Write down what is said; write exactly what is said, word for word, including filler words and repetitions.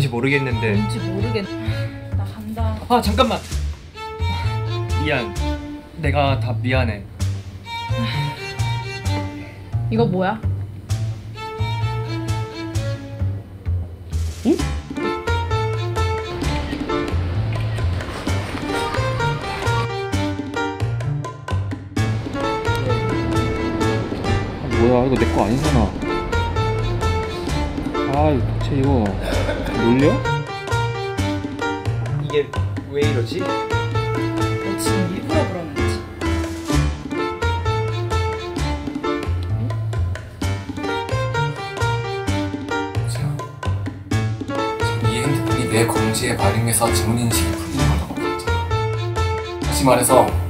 뭔지 모르겠는데. 뭔지 모르겠. 나 간다. 아 잠깐만. 미안. 내가 다 미안해. 이거 뭐야? 응? 아, 뭐야, 이거 내 거 아니잖아. 아, 대체 이거 놀려? 이게 왜 이러지? 너 지금 일부러 그러는 거지? 자, 지금 이 핸드폰이 내 검지에 발행해서 지문인식이 풀리는 걸로 봤잖아. 다시 말해서